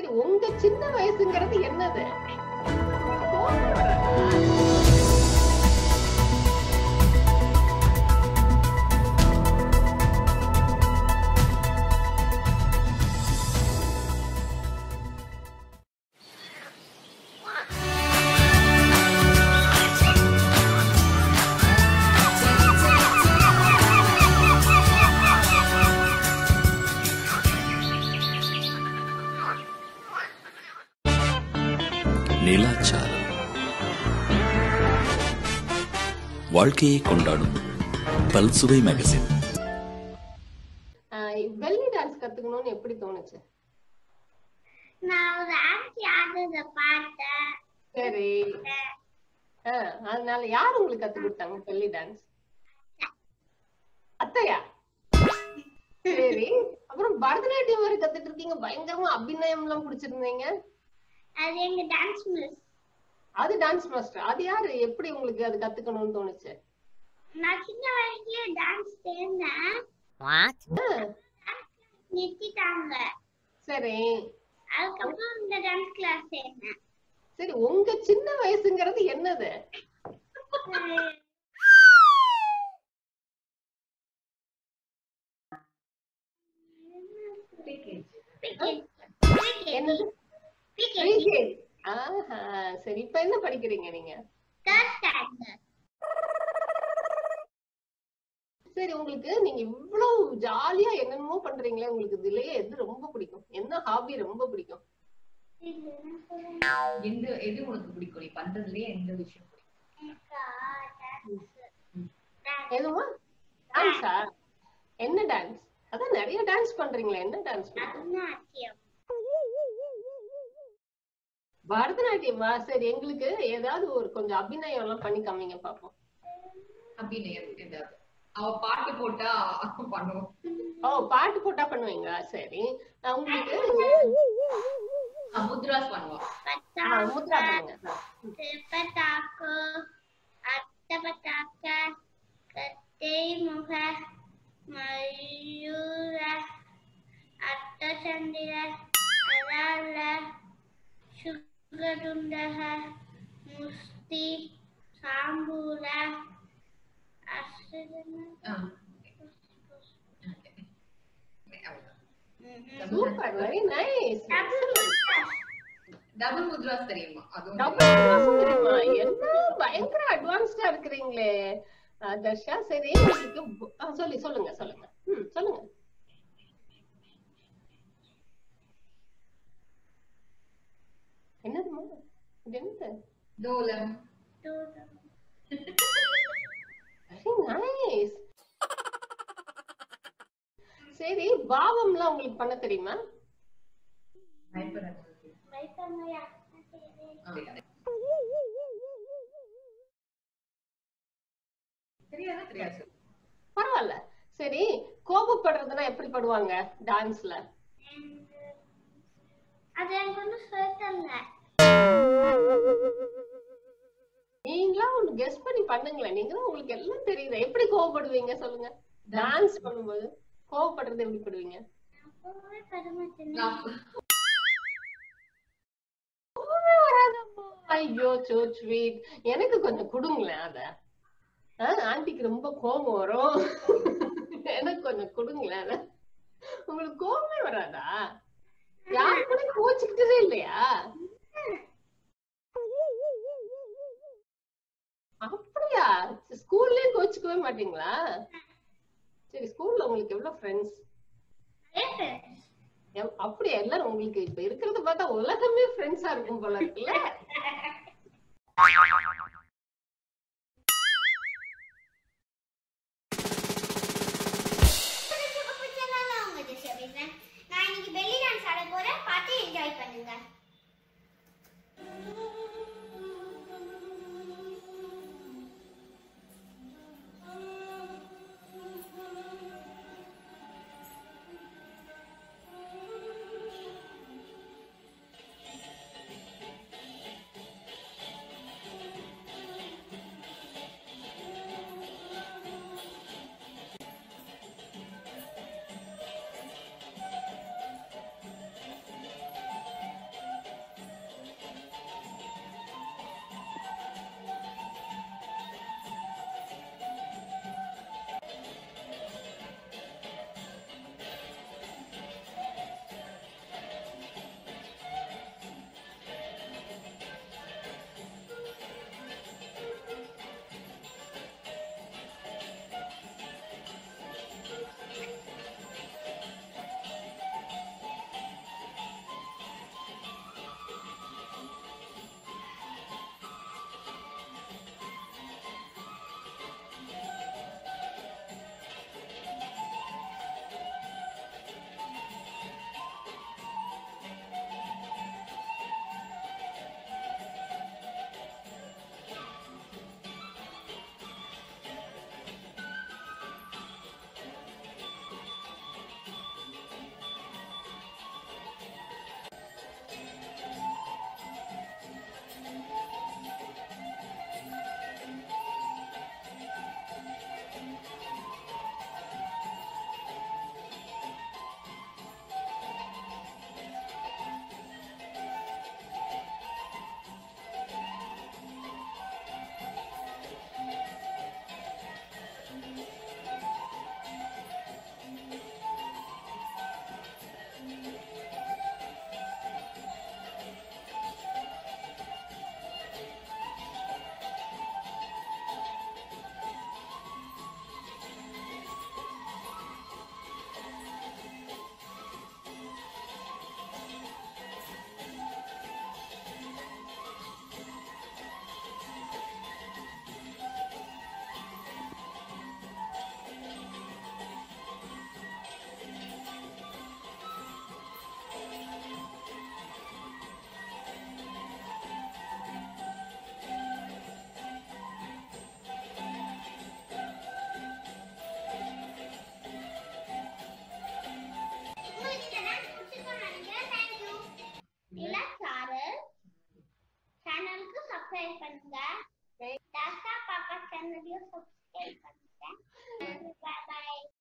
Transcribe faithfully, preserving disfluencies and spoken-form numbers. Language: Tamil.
சரி, உங்க சின்ன வயசுங்கிறது என்னது? கோபம் வராதா? நிலாச்சாரம் வாழ்க்கையை கொண்டாடும் பல்சுவை மேகசின். பெல்லி டான்ஸ் கத்துக்கணும்னு எப்படி தோணுச்சு? நான் ஒரு ஆன்ட்டி ஆடுறத பார்த்தேன். சரி, அதனால யார் உங்களுக்கு கத்து கொடுத்தாங்க பெல்லி டான்ஸ்? அத்தையா? சரி, அப்புறம் பரதநாட்டியம் வரை கத்துட்டு இருக்கீங்க. பயங்கரமா அபிநயம் எல்லாம் பிடிச்சிருந்தீங்க. அது எங்க டான்ஸ் மிஸ். அது டான்ஸ் மாஸ்டர். அது யாரு? எப்படி உங்களுக்கு அது கத்துக்கணும்னு தோணுச்சு? நான் சின்ன வயசுலயே டான்ஸ் சேர்ந்தேன். நிறுத்திட்டாங்க. சரி, அதுக்கப்புறம் இந்த டான்ஸ் கிளாஸ் சேர்ந்தேன். சரி, உங்க சின்ன வயசுங்கிறது என்னது? என்னது? சரி, இப்ப என்ன படிக்கிறீங்க நீங்க? சரி, உங்களுக்கு நீங்க இவ்வளவு ஜாலியா என்னென்னமோ பண்றீங்களே, உங்களுக்கு இதுலயே எது ரொம்ப பிடிக்கும்? என்ன ஹாபி ரொம்ப பிடிக்கும்? எந்த எது உனக்கு பிடிக்கும்? நீ பண்றதுலயே எந்த விஷயம் பிடிக்கும்? எதுவா? டான்ஸா? என்ன டான்ஸ்? அதான் நிறைய டான்ஸ் பண்றீங்களே, என்ன டான்ஸ்? பரதநாட்டியமா? சரி, எங்களுக்கு ஏதாவது ஒரு கொஞ்சம் அபிநயம் எல்லாம் பண்ணி காமிங்க பாப்போம். அபிநயம் ஏதாவது? அவ பாட்டு போட்டா பண்ணுவோம். ஓ, பாட்டு போட்டா பண்ணுவீங்களா? சரி, உங்களுக்கு முத்ராஸ் பண்ணுவோம். முத்ரா பண்ணுங்க. பட்டாக்கோ அட்ட பட்டாக்க கட்டை முக மயூர அட்ட சந்திர அலால சுகதுண்டக முஸ்தி சாம்பூர super, very nice. Double mudras தெரியுமா? அதுவும் டபுள் முத்ராஸ் தெரியுமா? என்ன பயங்கர அட்வான்ஸ்டா இருக்கீங்களே தர்ஷா. சரி, உங்களுக்கு சொல்லி சொல்லுங்க சொல்லுங்க ம் சொல்லுங்க. என்னது இது? என்னது? டோலம். Very nice. சரி, பாவம்லாம் உங்களுக்கு பண்ண தெரியுமா? பரவாயில்ல. சரி, கோபப்படுறதுன்னா எப்படி படுவாங்க டான்ஸ்ல? நீங்களா ஒண்ணு கெஸ் பண்ணி பண்ணுங்களேன். நீங்களும் உங்களுக்கு எல்லாம் தெரியுது. எப்படி கோபப்படுவீங்க சொல்லுங்க? டான்ஸ் பண்ணும்போது கோபப்படுறது எப்படி படுவீங்க? ஐயோ, சோ ஸ்வீட். எனக்கு கொஞ்சம் கொடுங்களேன் அத. ஆண்டிக்கு ரொம்ப கோபம் வரும். எனக்கு கொஞ்சம் கொடுங்களேன் அத. உங்களுக்கு கோபமே வராதா? யாரு கூட கோச்சுக்கிட்டதே இல்லையா? அப்படியா? ஸ்கூல்லயே கோச்சுக்கவே மாட்டீங்களா? சரி, ஸ்கூல்ல உங்களுக்கு எவ்வளவு ஃப்ரெண்ட்ஸ்? அப்படியா? எல்லாரும் உங்களுக்கு இப்ப இருக்கிறத பார்த்தா உலகமே ஃப்ரெண்ட்ஸா இருக்கும் போல இருக்குல்ல? நான் இன்னைக்கு பெல்லி டான்ஸ் ஆட போறேன். பார்த்து என்ஜாய் பண்ணுங்க. சப்ஸ்கிரைப் பண்ணுங்க. தாத்தா பாப்பா சேனலையும் சப்ஸ்கிரைப் பண்ணுங்க. Bye by.